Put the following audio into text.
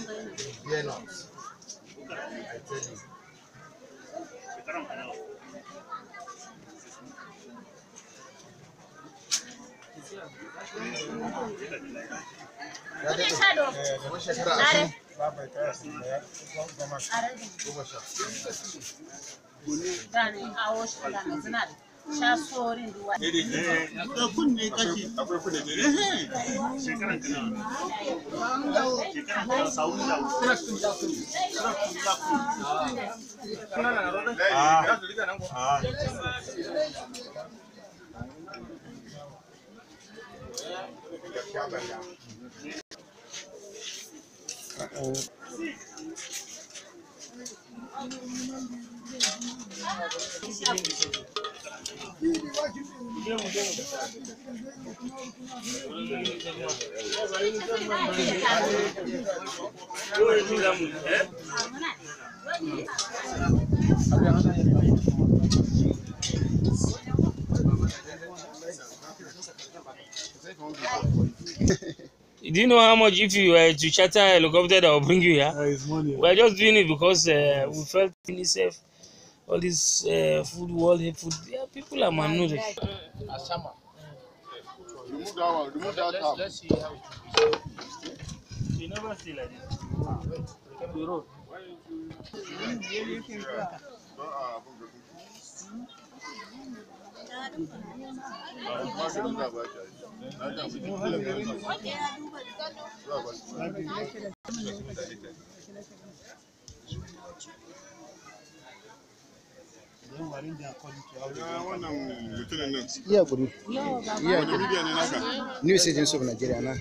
Fear not. I tell you. Do you know how much if you were to charter a helicopter that will bring you here? It's money. We're just doing it because we felt UNICEF, all this food, world food. Yeah, people are malnourished. Remove that one. Remove that one. Let's see how it is. You never see like this. The road. Yeah, good. Yeah, News Agency of Nigeria.